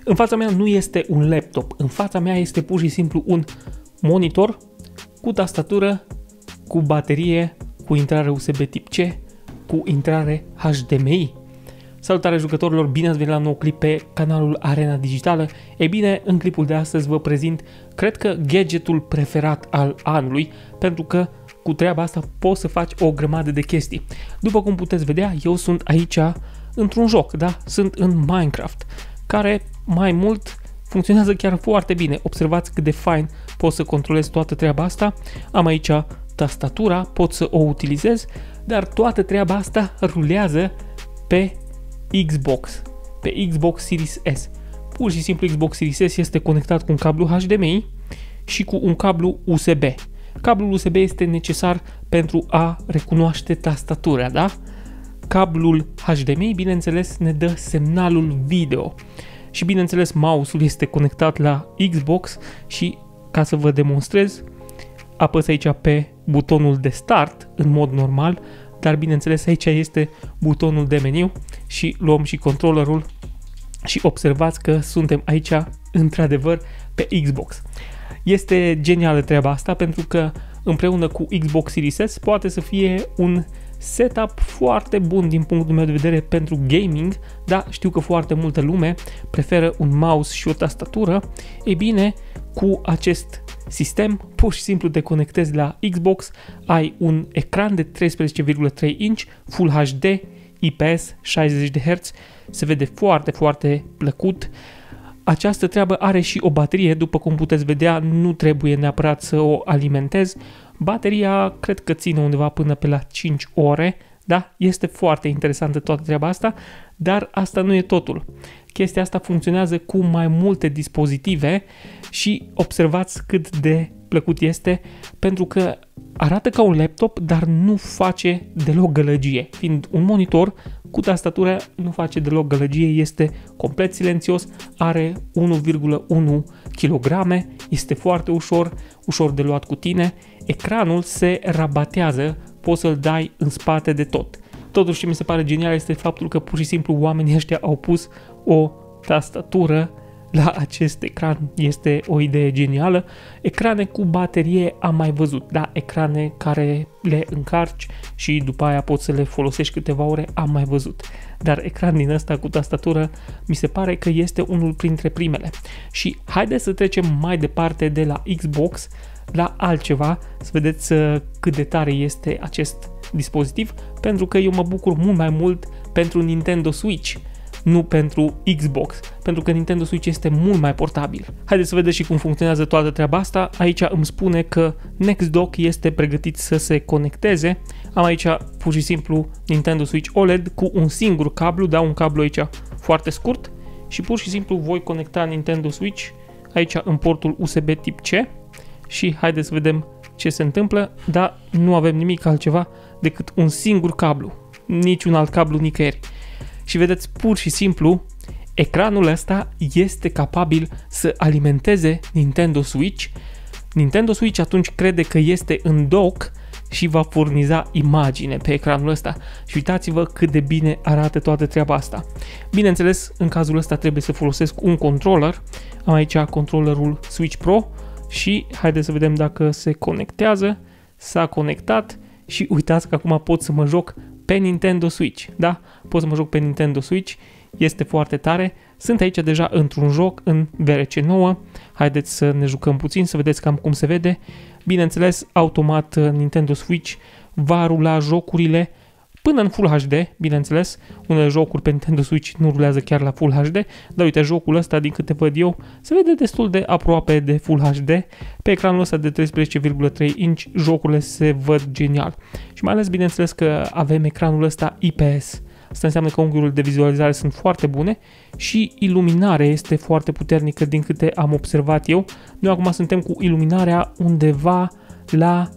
În fața mea nu este un laptop, în fața mea este pur și simplu un monitor cu tastatură, cu baterie, cu intrare USB tip C, cu intrare HDMI. Salutare jucătorilor, bine ați venit la un nou clip pe canalul Arena Digitală. Ei bine, în clipul de astăzi vă prezint, cred că gadgetul preferat al anului, pentru că cu treaba asta poți să faci o grămadă de chestii. După cum puteți vedea, eu sunt aici într-un joc, da? Sunt în Minecraft, care mai mult funcționează chiar foarte bine. Observați cât de fain pot să controlez toată treaba asta. Am aici tastatura, pot să o utilizez, dar toată treaba asta rulează pe Xbox, pe Xbox Series S. Pur și simplu Xbox Series S este conectat cu un cablu HDMI și cu un cablu USB. Cablul USB este necesar pentru a recunoaște tastatura, da? Cablul HDMI, bineînțeles, ne dă semnalul video. Și bineînțeles, mouse-ul este conectat la Xbox și, ca să vă demonstrez, apăs aici pe butonul de start în mod normal, dar bineînțeles aici este butonul de meniu și luăm și controllerul și observați că suntem aici într-adevăr pe Xbox. Este genială treaba asta pentru că împreună cu Xbox Series S poate să fie un setup foarte bun din punctul meu de vedere pentru gaming, dar știu că foarte multă lume preferă un mouse și o tastatură. Ei bine, cu acest sistem, pur și simplu te conectezi la Xbox, ai un ecran de 13,3 inch, Full HD, IPS, 60 de Hz, se vede foarte, foarte plăcut. Această treabă are și o baterie, după cum puteți vedea, nu trebuie neapărat să o alimentez. Bateria cred că ține undeva până pe la 5 ore, da? Este foarte interesantă toată treaba asta, dar asta nu e totul. Chestia asta funcționează cu mai multe dispozitive și observați cât de plăcut este, pentru că arată ca un laptop, dar nu face deloc gălăgie. Fiind un monitor cu tastatură, nu face deloc gălăgie, este complet silențios, are 1,1 kg, este foarte ușor de luat cu tine, ecranul se rabatează, poți să-l dai în spate de tot. Totuși ce mi se pare genial este faptul că pur și simplu oamenii ăștia au pus o tastatură la acest ecran. Este o idee genială. Ecrane cu baterie am mai văzut, da, ecrane care le încarci și după aia poți să le folosești câteva ore, am mai văzut. Dar ecran din ăsta cu tastatură mi se pare că este unul printre primele. Și haideți să trecem mai departe de la Xbox la altceva, să vedeți cât de tare este acest dispozitiv, pentru că eu mă bucur mult mai mult pentru Nintendo Switch, nu pentru Xbox, pentru că Nintendo Switch este mult mai portabil. Haideți să vedeți și cum funcționează toată treaba asta. Aici îmi spune că NextDock este pregătit să se conecteze. Am aici pur și simplu Nintendo Switch OLED cu un singur cablu, da, un cablu aici foarte scurt și pur și simplu voi conecta Nintendo Switch aici în portul USB tip C și haideți să vedem ce se întâmplă, dar nu avem nimic altceva decât un singur cablu, niciun alt cablu nicăieri. Și vedeți, pur și simplu, ecranul ăsta este capabil să alimenteze Nintendo Switch. Nintendo Switch atunci crede că este în dock și va furniza imagine pe ecranul ăsta. Și uitați-vă cât de bine arată toată treaba asta. Bineînțeles, în cazul ăsta trebuie să folosesc un controller. Am aici controllerul Switch Pro și haideți să vedem dacă se conectează. S-a conectat și uitați că acum pot să mă joc pe Nintendo Switch, da? Pot să mă joc pe Nintendo Switch, este foarte tare. Sunt aici deja într-un joc, în VRC 9. Haideți să ne jucăm puțin, să vedeți cam cum se vede. Bineînțeles, automat Nintendo Switch va rula jocurile până în Full HD, bineînțeles. Unele jocuri pe Nintendo Switch nu rulează chiar la Full HD, dar uite, jocul ăsta, din câte văd eu, se vede destul de aproape de Full HD. Pe ecranul ăsta de 13,3 inch, jocurile se văd genial. Și mai ales, bineînțeles, că avem ecranul ăsta IPS. Asta înseamnă că unghiurile de vizualizare sunt foarte bune și iluminarea este foarte puternică din câte am observat eu. Noi acum suntem cu iluminarea undeva la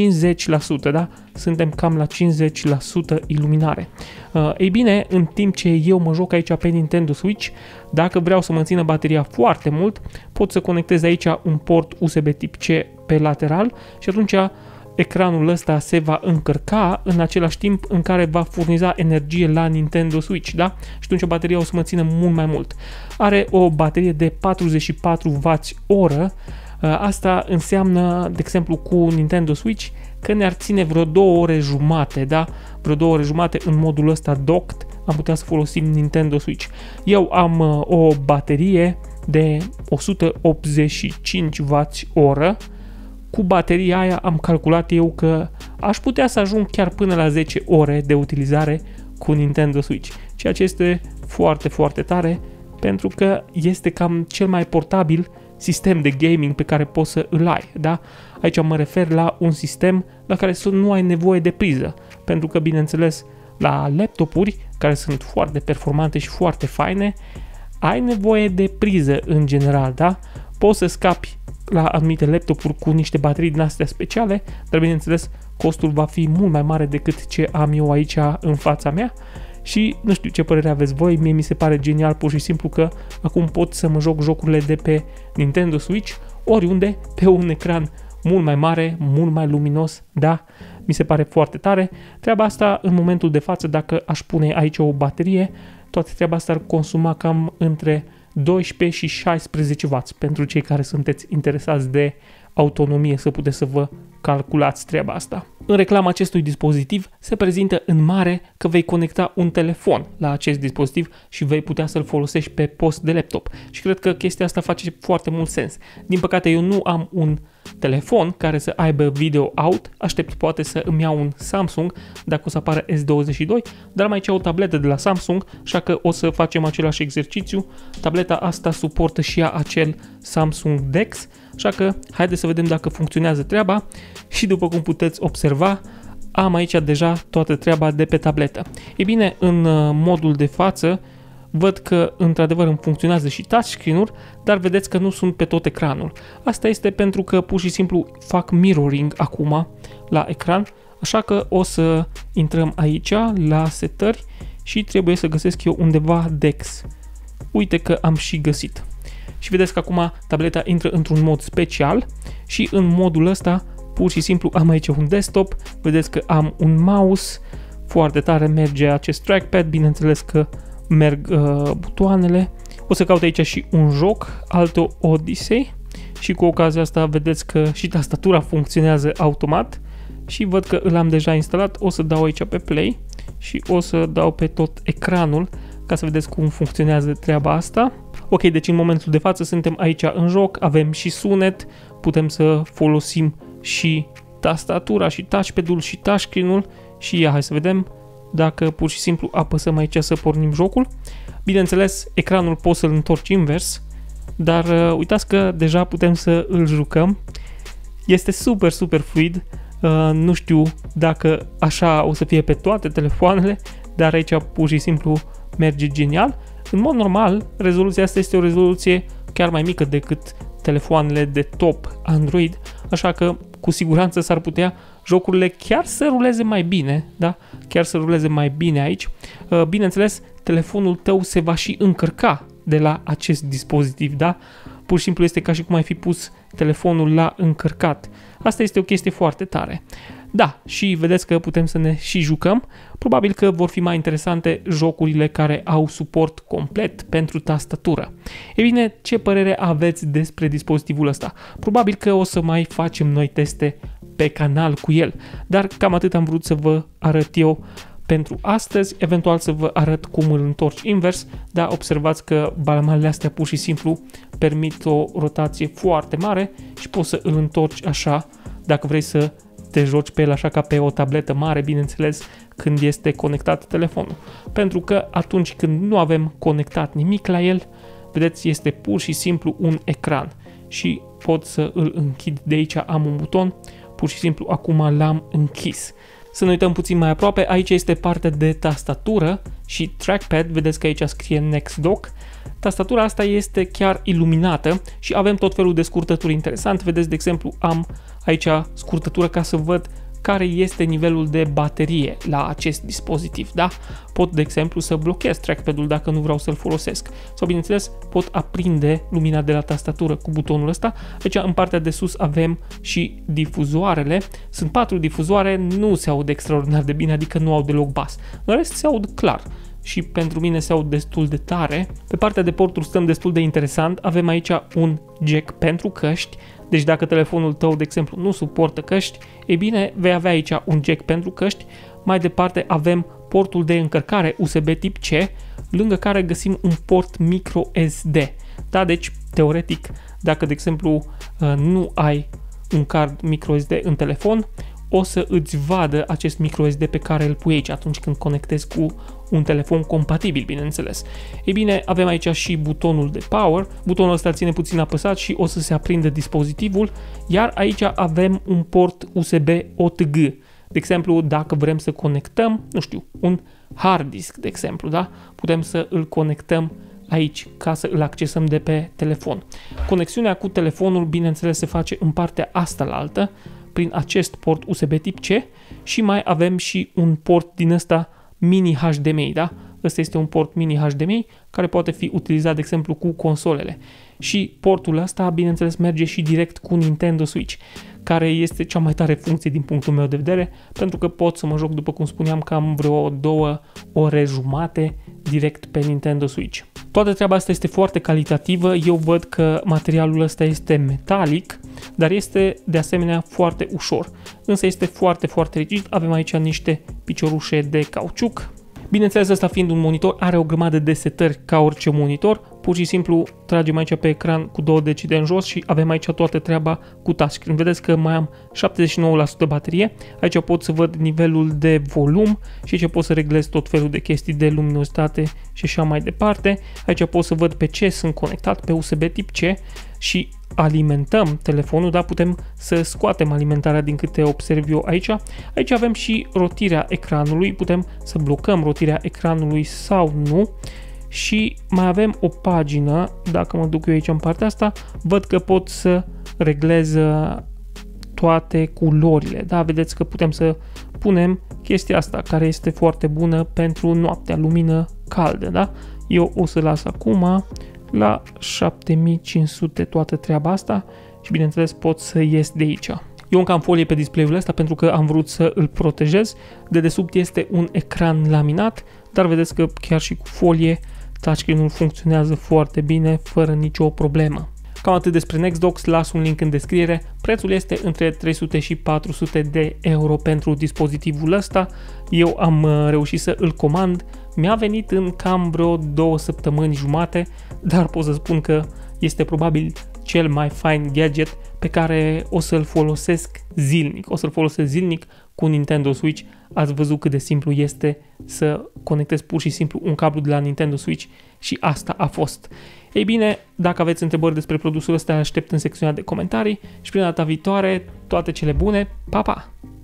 50%, da? Suntem cam la 50% iluminare. Ei bine, în timp ce eu mă joc aici pe Nintendo Switch, dacă vreau să mențină bateria foarte mult, pot să conectez aici un port USB tip C pe lateral și atunci ecranul ăsta se va încărca în același timp în care va furniza energie la Nintendo Switch, da? Și atunci bateria o să mă țină mult mai mult. Are o baterie de 44Wh. Asta înseamnă, de exemplu, cu Nintendo Switch, că ne-ar ține vreo 2 ore jumate, da? Vreo 2 ore jumate în modul ăsta docked, am putea să folosim Nintendo Switch. Eu am o baterie de 185Wh. Cu bateria aia am calculat eu că aș putea să ajung chiar până la 10 ore de utilizare cu Nintendo Switch, ceea ce este foarte, foarte tare, pentru că este cam cel mai portabil sistem de gaming pe care poți să îl ai, da? Aici mă refer la un sistem la care nu ai nevoie de priză, pentru că, bineînțeles, la laptopuri, care sunt foarte performante și foarte faine, ai nevoie de priză în general, da? Poți să scapi la anumite laptopuri cu niște baterii din astea speciale, dar, bineînțeles, costul va fi mult mai mare decât ce am eu aici în fața mea. Și nu știu ce părere aveți voi, mie mi se pare genial pur și simplu că acum pot să mă joc jocurile de pe Nintendo Switch oriunde, pe un ecran mult mai mare, mult mai luminos, da, mi se pare foarte tare. Treaba asta în momentul de față, dacă aș pune aici o baterie, toată treaba asta ar consuma cam între 12 și 16W pentru cei care sunteți interesați de autonomie, să puteți să vă calculați treaba asta. În reclama acestui dispozitiv se prezintă în mare că vei conecta un telefon la acest dispozitiv și vei putea să-l folosești pe post de laptop. Și cred că chestia asta face foarte mult sens. Din păcate eu nu am un telefon care să aibă video out, aștept poate să îmi iau un Samsung dacă o să apară S22, dar am aici o tabletă de la Samsung, așa că o să facem același exercițiu. Tableta asta suportă și ea acel Samsung DeX, așa că haideți să vedem dacă funcționează treaba și după cum puteți observa, am aici deja toată treaba de pe tabletă. Ei bine, în modul de față văd că într-adevăr îmi funcționează și touchscreen-uri, dar vedeți că nu sunt pe tot ecranul. Asta este pentru că pur și simplu fac mirroring acum la ecran, așa că o să intrăm aici la setări și trebuie să găsesc eu undeva DeX. Uite că am și găsit. Și vedeți că acum tableta intră într-un mod special și în modul ăsta pur și simplu am aici un desktop, vedeți că am un mouse, foarte tare merge acest trackpad, bineînțeles că merg butoanele. O să caut aici și un joc, Alto Odyssey, și cu ocazia asta vedeți că și tastatura funcționează automat și văd că îl am deja instalat. O să dau aici pe play și o să dau pe tot ecranul ca să vedeți cum funcționează treaba asta. Ok, deci în momentul de față suntem aici în joc, avem și sunet, putem să folosim și tastatura și touchpad-ul și touchscreen-ul și hai să vedem dacă pur și simplu apăsăm aici să pornim jocul. Bineînțeles, ecranul poți să-l întorci invers, dar uitați că deja putem să îl jucăm. Este super, super fluid. Nu știu dacă așa o să fie pe toate telefoanele, dar aici pur și simplu merge genial. În mod normal, rezoluția asta este o rezoluție chiar mai mică decât telefoanele de top Android, așa că cu siguranță s-ar putea jocurile chiar să ruleze mai bine, da? Chiar să ruleze mai bine aici. Bineînțeles, telefonul tău se va și încărca de la acest dispozitiv, da? Pur și simplu este ca și cum ai fi pus telefonul la încărcat. Asta este o chestie foarte tare. Da, și vedeți că putem să ne și jucăm. Probabil că vor fi mai interesante jocurile care au suport complet pentru tastatură. Ei bine, ce părere aveți despre dispozitivul ăsta? Probabil că o să mai facem noi teste pe canal cu el, dar cam atât am vrut să vă arăt eu pentru astăzi, eventual să vă arăt cum îl întorci invers, dar observați că balamalele astea pur și simplu permit o rotație foarte mare și poți să îl întorci așa dacă vrei să te joci pe el așa ca pe o tabletă mare, bineînțeles, când este conectat telefonul. Pentru că atunci când nu avem conectat nimic la el, vedeți, este pur și simplu un ecran și pot să îl închid. De aici am un buton, pur și simplu acum l-am închis. Să ne uităm puțin mai aproape, aici este partea de tastatură și trackpad, vedeți că aici scrie Next Dock. Tastatura asta este chiar iluminată și avem tot felul de scurtături interesante. Vedeți, de exemplu, am aici scurtătură ca să văd care este nivelul de baterie la acest dispozitiv, da? Pot, de exemplu, să blochez trackpad-ul dacă nu vreau să-l folosesc. Sau, bineînțeles, pot aprinde lumina de la tastatură cu butonul ăsta. Aici, în partea de sus, avem și difuzoarele. Sunt 4 difuzoare, nu se aud extraordinar de bine, adică nu au deloc bas. În rest, se aud clar. Și pentru mine se aud destul de tare. Pe partea de porturi stăm destul de interesant. Avem aici un jack pentru căști. Deci dacă telefonul tău, de exemplu, nu suportă căști, e bine, vei avea aici un jack pentru căști. Mai departe avem portul de încărcare USB tip C, lângă care găsim un port micro SD. Da, deci, teoretic, dacă, de exemplu, nu ai un card micro SD în telefon, o să îți vadă acest micro SD pe care îl pui aici atunci când conectezi cu un telefon compatibil, bineînțeles. Ei bine, avem aici și butonul de power. Butonul ăsta ține puțin apăsat și o să se aprindă dispozitivul, iar aici avem un port USB OTG. De exemplu, dacă vrem să conectăm, nu știu, un hard disk, de exemplu, da? Putem să îl conectăm aici ca să îl accesăm de pe telefon. Conexiunea cu telefonul, bineînțeles, se face în partea asta la altă, prin acest port USB tip C și mai avem și un port din ăsta mini HDMI, da? Ăsta este un port mini HDMI care poate fi utilizat, de exemplu, cu consolele. Și portul ăsta, bineînțeles, merge și direct cu Nintendo Switch, care este cea mai tare funcție din punctul meu de vedere, pentru că pot să mă joc, după cum spuneam, cam vreo 2 ore jumate direct pe Nintendo Switch. Toată treaba asta este foarte calitativă, eu văd că materialul ăsta este metalic, dar este de asemenea foarte ușor, însă este foarte, foarte rigid. Avem aici niște piciorușe de cauciuc. Bineînțeles, ăsta fiind un monitor, are o grămadă de setări ca orice monitor. Pur și simplu tragem aici pe ecran cu 2 degete în jos și avem aici toată treaba cu touchscreen. Vedeți că mai am 79% baterie. Aici pot să văd nivelul de volum și aici pot să reglez tot felul de chestii de luminositate și așa mai departe. Aici pot să văd pe ce sunt conectat, pe USB tip C, și alimentăm telefonul, da, putem să scoatem alimentarea din câte observ eu aici. Aici avem și rotirea ecranului, putem să blocăm rotirea ecranului sau nu. Și mai avem o pagină, dacă mă duc eu aici în partea asta, văd că pot să reglez toate culorile, da, vedeți că putem să punem chestia asta, care este foarte bună pentru noaptea, lumină caldă, da. Eu o să las acum la 7500 toată treaba asta și bineînțeles pot să ies de aici. Eu încă am folie pe display-ul ăsta pentru că am vrut să îl protejez. De desubt este un ecran laminat, dar vedeți că chiar și cu folie touchscreen-ul funcționează foarte bine, fără nicio problemă. Cam atât despre NextDocs, las un link în descriere. Prețul este între 300 și 400 de euro pentru dispozitivul ăsta. Eu am reușit să îl comand. Mi-a venit în cam vreo 2 săptămâni jumate, dar pot să spun că este probabil cel mai fain gadget pe care o să-l folosesc zilnic. O să-l folosesc zilnic cu Nintendo Switch. Ați văzut cât de simplu este să conectezi pur și simplu un cablu de la Nintendo Switch și asta a fost. Ei bine, dacă aveți întrebări despre produsul ăsta, aștept în secțiunea de comentarii și până data viitoare, toate cele bune, pa, pa!